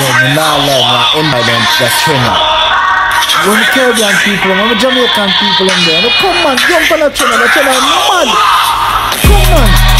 me not lie, man. In my them, that's trainer. When the Caribbean people, when the Jamaican people in there, no, come on, jump on the trainer, mad. Come on.